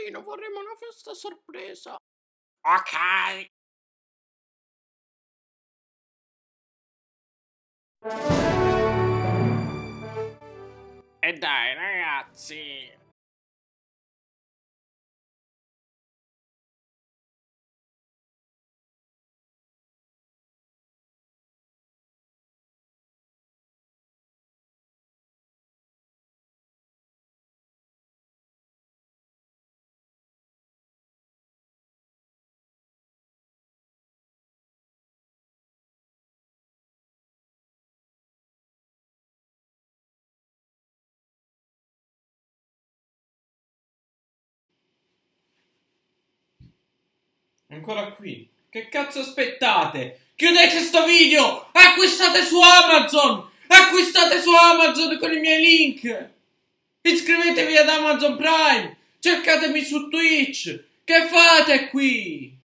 carino, vorremmo una festa sorpresa. Ok. E dai, ragazzi. Ancora qui. Che cazzo aspettate? Chiudete sto video! Acquistate su Amazon! Acquistate su Amazon con i miei link! Iscrivetevi ad Amazon Prime! Cercatemi su Twitch! Che fate qui?